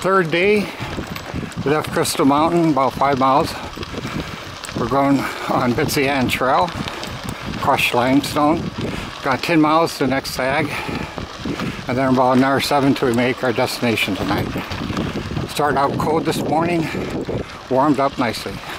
third day. We left Crystal Mountain, about 5 miles. We're going on Michigander Trail, crushed limestone. Got 10 miles to the next sag, and then about another 7 till we make our destination tonight. Started out cold this morning, warmed up nicely.